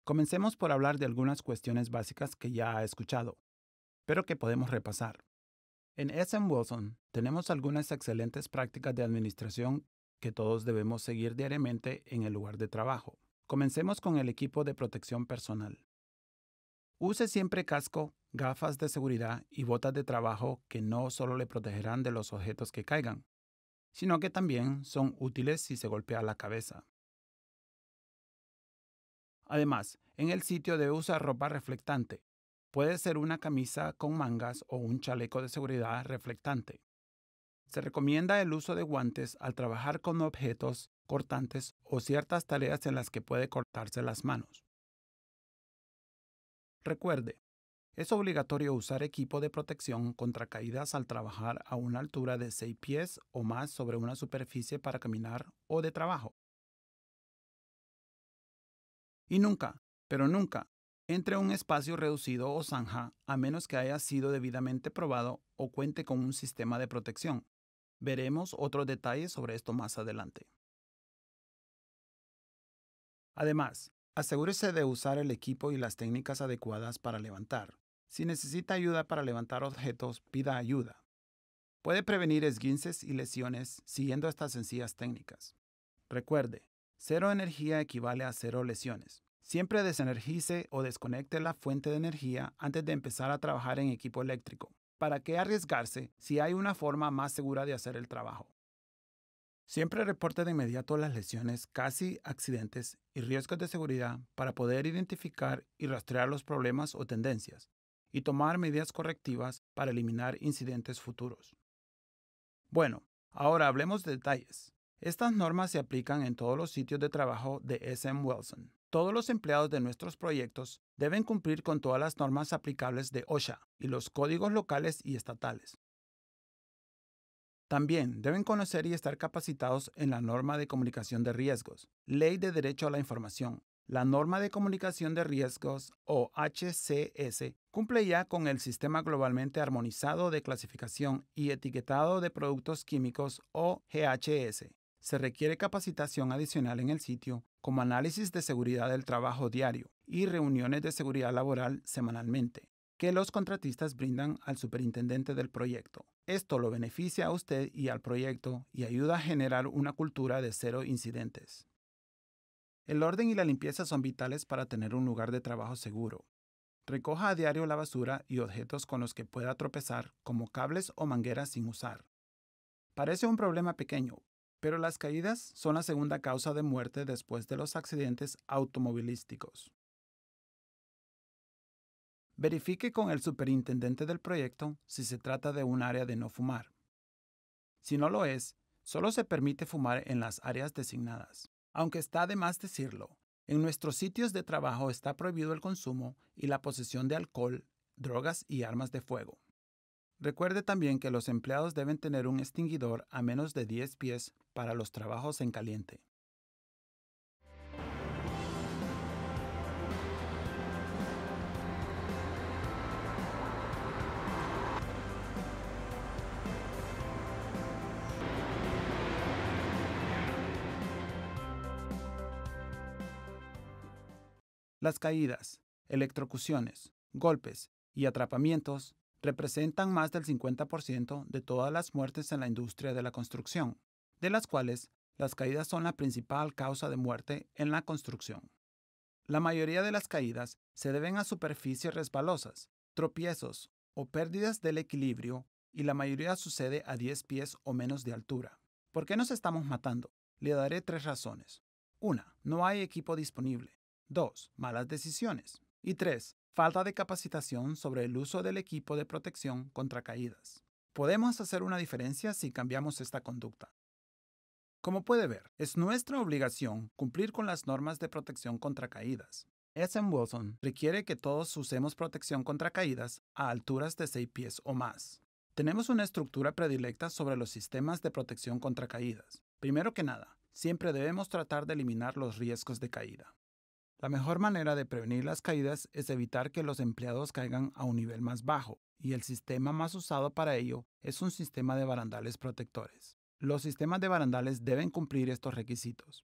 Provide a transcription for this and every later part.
Comencemos por hablar de algunas cuestiones básicas que ya ha escuchado, pero que podemos repasar. En SM Wilson tenemos algunas excelentes prácticas de administración que todos debemos seguir diariamente en el lugar de trabajo. Comencemos con el equipo de protección personal. Use siempre casco, gafas de seguridad y botas de trabajo que no solo le protegerán de los objetos que caigan, sino que también son útiles si se golpea la cabeza. Además, en el sitio debe usar ropa reflectante. Puede ser una camisa con mangas o un chaleco de seguridad reflectante. Se recomienda el uso de guantes al trabajar con objetos cortantes o ciertas tareas en las que puede cortarse las manos. Recuerde, es obligatorio usar equipo de protección contra caídas al trabajar a una altura de 6 pies o más sobre una superficie para caminar o de trabajo. Y nunca, pero nunca, entre a un espacio reducido o zanja a menos que haya sido debidamente probado o cuente con un sistema de protección. Veremos otros detalles sobre esto más adelante. Además, asegúrese de usar el equipo y las técnicas adecuadas para levantar. Si necesita ayuda para levantar objetos, pida ayuda. Puede prevenir esguinces y lesiones siguiendo estas sencillas técnicas. Recuerde, cero energía equivale a cero lesiones. Siempre desenergice o desconecte la fuente de energía antes de empezar a trabajar en equipo eléctrico. ¿Para qué arriesgarse si hay una forma más segura de hacer el trabajo? Siempre reporte de inmediato las lesiones, casi accidentes y riesgos de seguridad para poder identificar y rastrear los problemas o tendencias y tomar medidas correctivas para eliminar incidentes futuros. Bueno, ahora hablemos de detalles. Estas normas se aplican en todos los sitios de trabajo de SM Wilson. Todos los empleados de nuestros proyectos deben cumplir con todas las normas aplicables de OSHA y los códigos locales y estatales. También deben conocer y estar capacitados en la norma de comunicación de riesgos, Ley de Derecho a la Información. La norma de comunicación de riesgos, o HCS, cumple ya con el Sistema Globalmente Armonizado de Clasificación y Etiquetado de Productos Químicos, o GHS. Se requiere capacitación adicional en el sitio, como análisis de seguridad del trabajo diario y reuniones de seguridad laboral semanalmente, que los contratistas brindan al superintendente del proyecto. Esto lo beneficia a usted y al proyecto y ayuda a generar una cultura de cero incidentes. El orden y la limpieza son vitales para tener un lugar de trabajo seguro. Recoja a diario la basura y objetos con los que pueda tropezar, como cables o mangueras sin usar. Parece un problema pequeño, pero las caídas son la segunda causa de muerte después de los accidentes automovilísticos. Verifique con el superintendente del proyecto si se trata de un área de no fumar. Si no lo es, solo se permite fumar en las áreas designadas. Aunque está de más decirlo, en nuestros sitios de trabajo está prohibido el consumo y la posesión de alcohol, drogas y armas de fuego. Recuerde también que los empleados deben tener un extinguidor a menos de 10 pies para los trabajos en caliente. Las caídas, electrocuciones, golpes y atrapamientos representan más del 50% de todas las muertes en la industria de la construcción, de las cuales las caídas son la principal causa de muerte en la construcción. La mayoría de las caídas se deben a superficies resbalosas, tropiezos o pérdidas del equilibrio, y la mayoría sucede a 10 pies o menos de altura. ¿Por qué nos estamos matando? Le daré 3 razones. 1. No hay equipo disponible. 2. Malas decisiones. Y 3. Falta de capacitación sobre el uso del equipo de protección contra caídas. Podemos hacer una diferencia si cambiamos esta conducta. Como puede ver, es nuestra obligación cumplir con las normas de protección contra caídas. SM Wilson requiere que todos usemos protección contra caídas a alturas de 6 pies o más. Tenemos una estructura predilecta sobre los sistemas de protección contra caídas. Primero que nada, siempre debemos tratar de eliminar los riesgos de caída. La mejor manera de prevenir las caídas es evitar que los empleados caigan a un nivel más bajo, y el sistema más usado para ello es un sistema de barandales protectores. Los sistemas de barandales deben cumplir estos requisitos.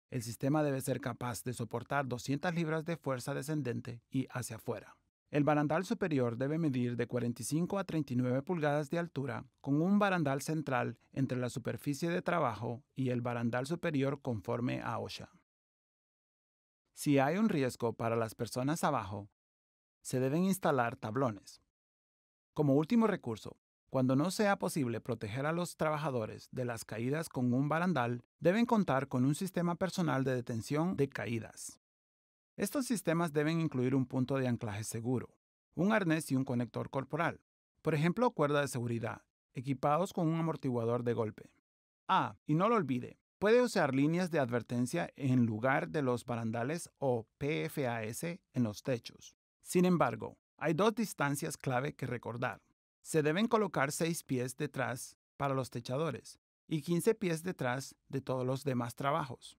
El sistema debe ser capaz de soportar 200 libras de fuerza descendente y hacia afuera. El barandal superior debe medir de 45 a 39 pulgadas de altura, con un barandal central entre la superficie de trabajo y el barandal superior conforme a OSHA. Si hay un riesgo para las personas abajo, se deben instalar tablones. Como último recurso, cuando no sea posible proteger a los trabajadores de las caídas con un barandal, deben contar con un sistema personal de detención de caídas. Estos sistemas deben incluir un punto de anclaje seguro, un arnés y un conector corporal, por ejemplo, cuerda de seguridad, equipados con un amortiguador de golpe. Y no lo olvide, puede usar líneas de advertencia en lugar de los barandales o PFAS en los techos. Sin embargo, hay dos distancias clave que recordar. Se deben colocar 6 pies detrás para los techadores y 15 pies detrás de todos los demás trabajos.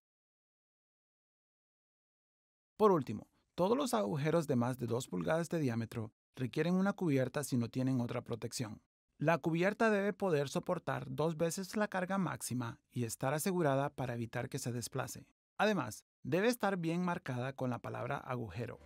Por último, todos los agujeros de más de 2 pulgadas de diámetro requieren una cubierta si no tienen otra protección. La cubierta debe poder soportar 2 veces la carga máxima y estar asegurada para evitar que se desplace. Además, debe estar bien marcada con la palabra agujero.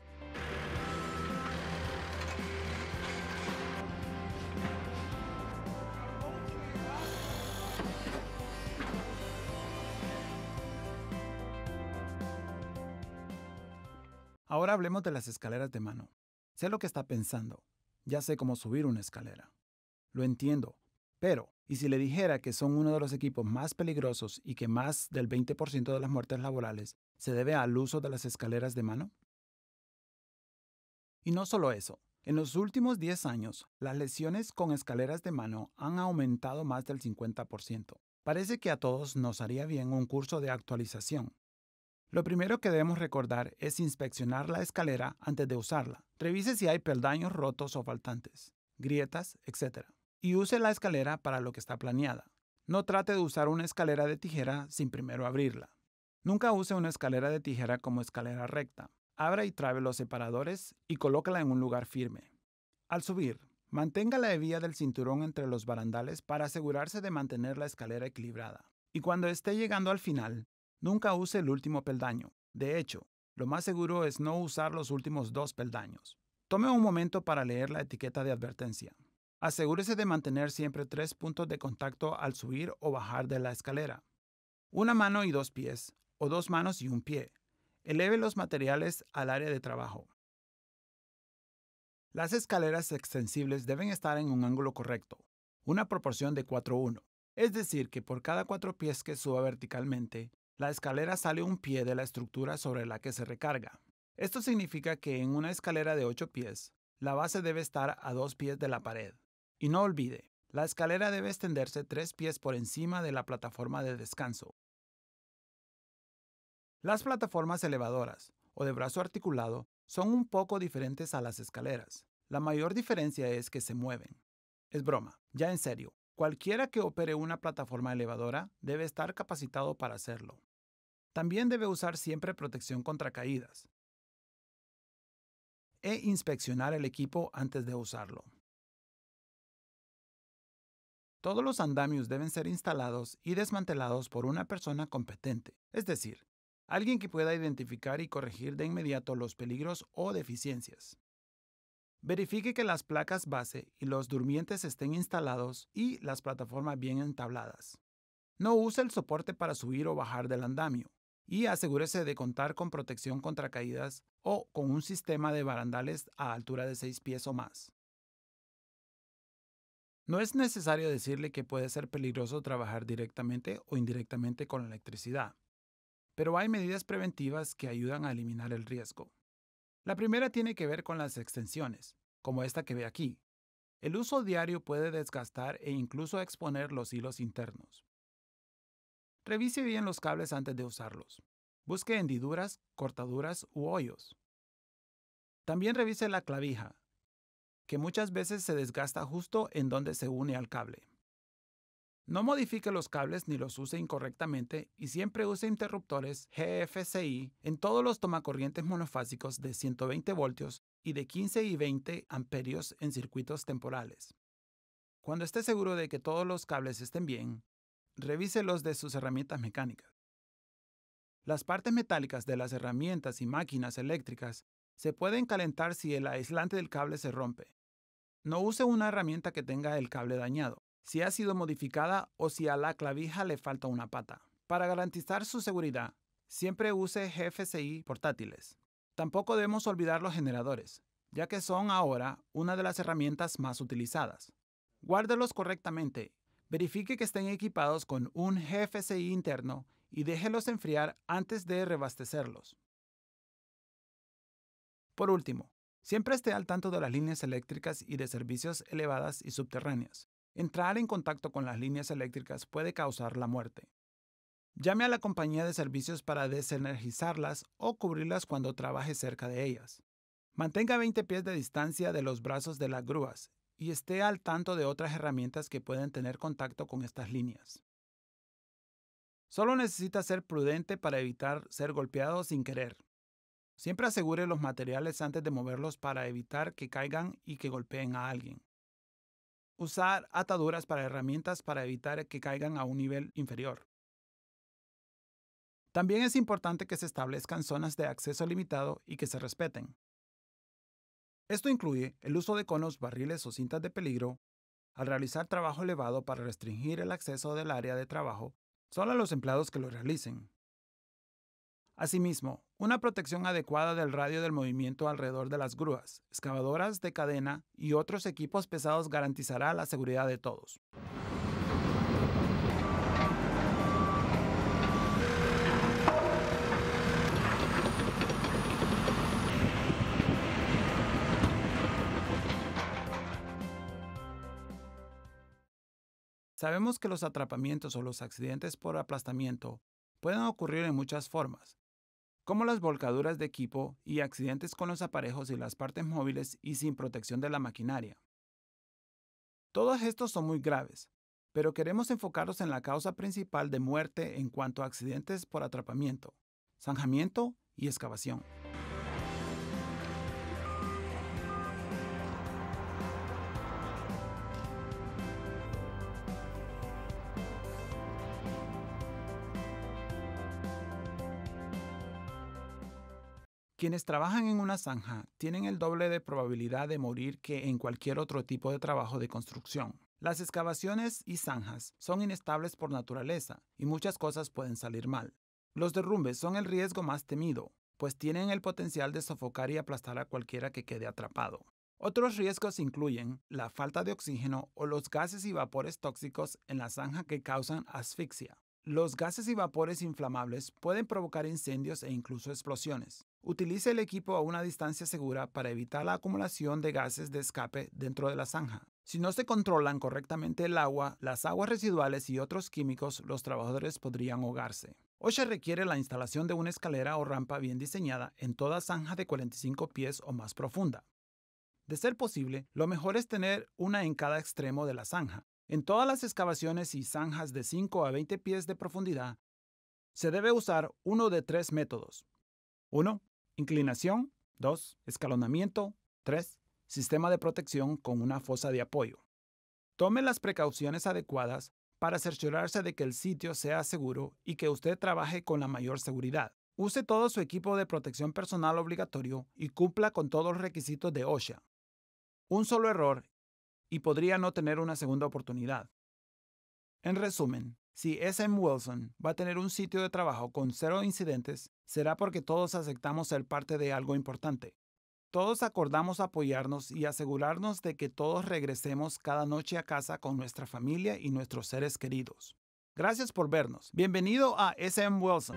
Ahora hablemos de las escaleras de mano. Sé lo que está pensando. Ya sé cómo subir una escalera. Lo entiendo. Pero, ¿y si le dijera que son uno de los equipos más peligrosos y que más del 20% de las muertes laborales se debe al uso de las escaleras de mano? Y no solo eso. En los últimos 10 años, las lesiones con escaleras de mano han aumentado más del 50%. Parece que a todos nos haría bien un curso de actualización. Lo primero que debemos recordar es inspeccionar la escalera antes de usarla. Revise si hay peldaños rotos o faltantes, grietas, etc. Y use la escalera para lo que está planeada. No trate de usar una escalera de tijera sin primero abrirla. Nunca use una escalera de tijera como escalera recta. Abra y trabe los separadores y colócala en un lugar firme. Al subir, mantenga la hebilla del cinturón entre los barandales para asegurarse de mantener la escalera equilibrada. Y cuando esté llegando al final, nunca use el último peldaño. De hecho, lo más seguro es no usar los últimos 2 peldaños. Tome un momento para leer la etiqueta de advertencia. Asegúrese de mantener siempre 3 puntos de contacto al subir o bajar de la escalera. Una mano y 2 pies, o 2 manos y un pie. Eleve los materiales al área de trabajo. Las escaleras extensibles deben estar en un ángulo correcto, una proporción de 4:1. Es decir, que por cada 4 pies que suba verticalmente, la escalera sale un pie de la estructura sobre la que se recarga. Esto significa que en una escalera de 8 pies, la base debe estar a 2 pies de la pared. Y no olvide, la escalera debe extenderse 3 pies por encima de la plataforma de descanso. Las plataformas elevadoras, o de brazo articulado, son un poco diferentes a las escaleras. La mayor diferencia es que se mueven. Es broma, ya en serio. Cualquiera que opere una plataforma elevadora debe estar capacitado para hacerlo. También debe usar siempre protección contra caídas e inspeccionar el equipo antes de usarlo. Todos los andamios deben ser instalados y desmantelados por una persona competente, es decir, alguien que pueda identificar y corregir de inmediato los peligros o deficiencias. Verifique que las placas base y los durmientes estén instalados y las plataformas bien entabladas. No use el soporte para subir o bajar del andamio y asegúrese de contar con protección contra caídas o con un sistema de barandales a altura de 6 pies o más. No es necesario decirle que puede ser peligroso trabajar directamente o indirectamente con la electricidad, pero hay medidas preventivas que ayudan a eliminar el riesgo. La primera tiene que ver con las extensiones, como esta que ve aquí. El uso diario puede desgastar e incluso exponer los hilos internos. Revise bien los cables antes de usarlos. Busque hendiduras, cortaduras u hoyos. También revise la clavija, que muchas veces se desgasta justo en donde se une al cable. No modifique los cables ni los use incorrectamente y siempre use interruptores GFCI en todos los tomacorrientes monofásicos de 120 voltios y de 15 y 20 amperios en circuitos temporales. Cuando esté seguro de que todos los cables estén bien, revise los de sus herramientas mecánicas. Las partes metálicas de las herramientas y máquinas eléctricas se pueden calentar si el aislante del cable se rompe. No use una herramienta que tenga el cable dañado, si ha sido modificada o si a la clavija le falta una pata. Para garantizar su seguridad, siempre use GFCI portátiles. Tampoco debemos olvidar los generadores, ya que son ahora una de las herramientas más utilizadas. Guárdelos correctamente, verifique que estén equipados con un GFCI interno y déjelos enfriar antes de reabastecerlos. Por último, siempre esté al tanto de las líneas eléctricas y de servicios elevadas y subterráneas. Entrar en contacto con las líneas eléctricas puede causar la muerte. Llame a la compañía de servicios para desenergizarlas o cubrirlas cuando trabaje cerca de ellas. Mantenga 20 pies de distancia de los brazos de las grúas y esté al tanto de otras herramientas que pueden tener contacto con estas líneas. Solo necesita ser prudente para evitar ser golpeado sin querer. Siempre asegure los materiales antes de moverlos para evitar que caigan y que golpeen a alguien. Usar ataduras para herramientas para evitar que caigan a un nivel inferior. También es importante que se establezcan zonas de acceso limitado y que se respeten. Esto incluye el uso de conos, barriles o cintas de peligro. Al realizar trabajo elevado para restringir el acceso del área de trabajo, solo a los empleados que lo realicen. Asimismo, una protección adecuada del radio del movimiento alrededor de las grúas, excavadoras de cadena y otros equipos pesados garantizará la seguridad de todos. Sabemos que los atrapamientos o los accidentes por aplastamiento pueden ocurrir en muchas formas, como las volcaduras de equipo y accidentes con los aparejos y las partes móviles y sin protección de la maquinaria. Todos estos son muy graves, pero queremos enfocarnos en la causa principal de muerte en cuanto a accidentes por atrapamiento, zanjamiento y excavación. Quienes trabajan en una zanja tienen el doble de probabilidad de morir que en cualquier otro tipo de trabajo de construcción. Las excavaciones y zanjas son inestables por naturaleza y muchas cosas pueden salir mal. Los derrumbes son el riesgo más temido, pues tienen el potencial de sofocar y aplastar a cualquiera que quede atrapado. Otros riesgos incluyen la falta de oxígeno o los gases y vapores tóxicos en la zanja que causan asfixia. Los gases y vapores inflamables pueden provocar incendios e incluso explosiones. Utilice el equipo a una distancia segura para evitar la acumulación de gases de escape dentro de la zanja. Si no se controlan correctamente el agua, las aguas residuales y otros químicos, los trabajadores podrían ahogarse. OSHA requiere la instalación de una escalera o rampa bien diseñada en toda zanja de 45 pies o más profunda. De ser posible, lo mejor es tener una en cada extremo de la zanja. En todas las excavaciones y zanjas de 5 a 20 pies de profundidad, se debe usar uno de 3 métodos. 1. Inclinación. 2. Escalonamiento. 3. Sistema de protección con una fosa de apoyo. Tome las precauciones adecuadas para cerciorarse de que el sitio sea seguro y que usted trabaje con la mayor seguridad. Use todo su equipo de protección personal obligatorio y cumpla con todos los requisitos de OSHA. Un solo error y podría no tener una segunda oportunidad. En resumen, si SM Wilson va a tener un sitio de trabajo con 0 incidentes, será porque todos aceptamos ser parte de algo importante. Todos acordamos apoyarnos y asegurarnos de que todos regresemos cada noche a casa con nuestra familia y nuestros seres queridos. Gracias por vernos. Bienvenido a SM Wilson.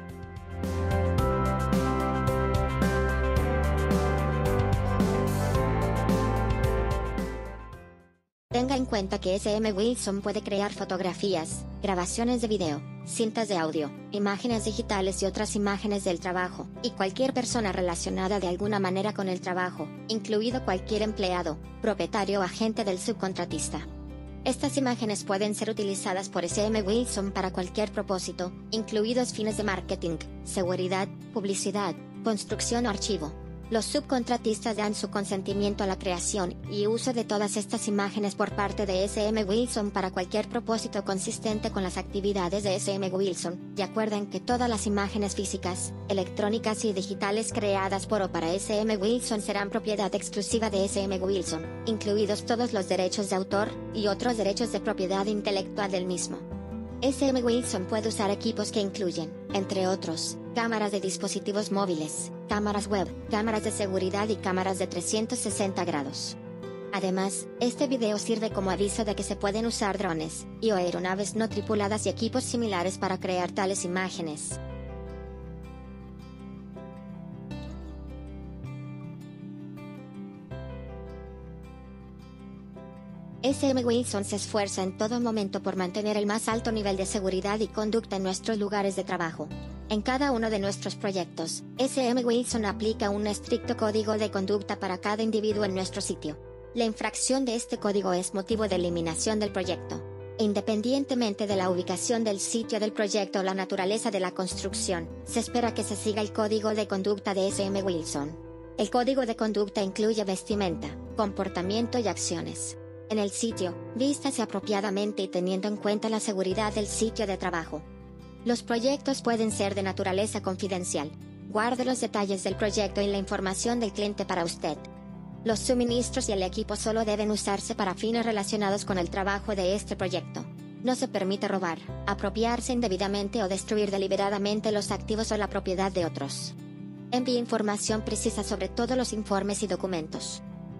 Tenga en cuenta que SM Wilson puede crear fotografías, grabaciones de video, cintas de audio, imágenes digitales y otras imágenes del trabajo, y cualquier persona relacionada de alguna manera con el trabajo, incluido cualquier empleado, propietario o agente del subcontratista. Estas imágenes pueden ser utilizadas por SM Wilson para cualquier propósito, incluidos fines de marketing, seguridad, publicidad, construcción o archivo. Los subcontratistas dan su consentimiento a la creación y uso de todas estas imágenes por parte de SM Wilson para cualquier propósito consistente con las actividades de SM Wilson, y acuerden que todas las imágenes físicas, electrónicas y digitales creadas por o para SM Wilson serán propiedad exclusiva de SM Wilson, incluidos todos los derechos de autor y otros derechos de propiedad intelectual del mismo. SM Wilson puede usar equipos que incluyen, entre otros, cámaras de dispositivos móviles, cámaras web, cámaras de seguridad y cámaras de 360 grados. Además, este video sirve como aviso de que se pueden usar drones y o aeronaves no tripuladas y equipos similares para crear tales imágenes. SM Wilson se esfuerza en todo momento por mantener el más alto nivel de seguridad y conducta en nuestros lugares de trabajo. En cada uno de nuestros proyectos, SM Wilson aplica un estricto código de conducta para cada individuo en nuestro sitio. La infracción de este código es motivo de eliminación del proyecto. Independientemente de la ubicación del sitio del proyecto o la naturaleza de la construcción, se espera que se siga el código de conducta de SM Wilson. El código de conducta incluye vestimenta, comportamiento y acciones. En el sitio, vístase apropiadamente y teniendo en cuenta la seguridad del sitio de trabajo. Los proyectos pueden ser de naturaleza confidencial. Guarde los detalles del proyecto y la información del cliente para usted. Los suministros y el equipo solo deben usarse para fines relacionados con el trabajo de este proyecto. No se permite robar, apropiarse indebidamente o destruir deliberadamente los activos o la propiedad de otros. Envíe información precisa sobre todos los informes y documentos.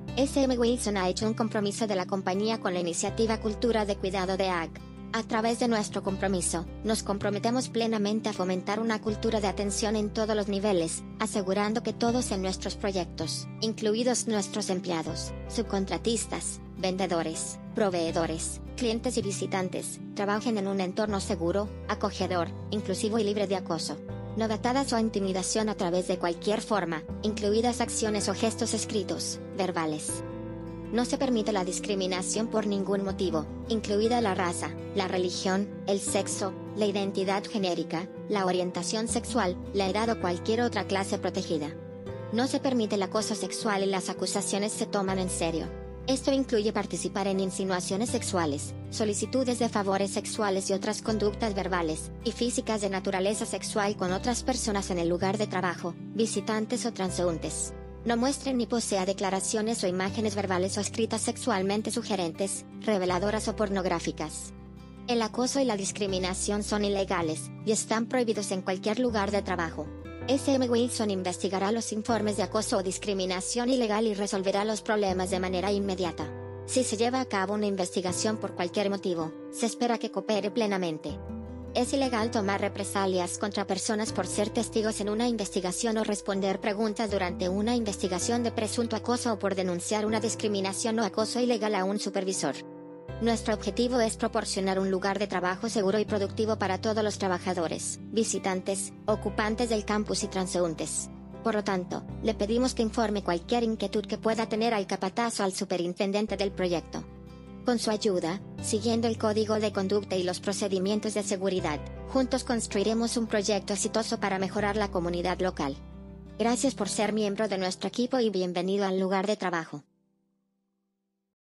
SM Wilson ha hecho un compromiso de la compañía con la iniciativa Cultura de Cuidado de AG. A través de nuestro compromiso, nos comprometemos plenamente a fomentar una cultura de atención en todos los niveles, asegurando que todos en nuestros proyectos, incluidos nuestros empleados, subcontratistas, vendedores, proveedores, clientes y visitantes, trabajen en un entorno seguro, acogedor, inclusivo y libre de acoso, novatadas o intimidación a través de cualquier forma, incluidas acciones o gestos escritos, verbales. No se permite la discriminación por ningún motivo, incluida la raza, la religión, el sexo, la identidad genérica, la orientación sexual, la edad o cualquier otra clase protegida. No se permite el acoso sexual y las acusaciones se toman en serio. Esto incluye participar en insinuaciones sexuales, solicitudes de favores sexuales y otras conductas verbales y físicas de naturaleza sexual con otras personas en el lugar de trabajo, visitantes o transeúntes. No muestre ni posea declaraciones o imágenes verbales o escritas sexualmente sugerentes, reveladoras o pornográficas. El acoso y la discriminación son ilegales y están prohibidos en cualquier lugar de trabajo. SM Wilson investigará los informes de acoso o discriminación ilegal y resolverá los problemas de manera inmediata. Si se lleva a cabo una investigación por cualquier motivo, se espera que coopere plenamente. Es ilegal tomar represalias contra personas por ser testigos en una investigación o responder preguntas durante una investigación de presunto acoso o por denunciar una discriminación o acoso ilegal a un supervisor. Nuestro objetivo es proporcionar un lugar de trabajo seguro y productivo para todos los trabajadores, visitantes, ocupantes del campus y transeúntes. Por lo tanto, le pedimos que informe cualquier inquietud que pueda tener al capataz o al superintendente del proyecto. Con su ayuda, siguiendo el código de conducta y los procedimientos de seguridad, juntos construiremos un proyecto exitoso para mejorar la comunidad local. Gracias por ser miembro de nuestro equipo y bienvenido al lugar de trabajo.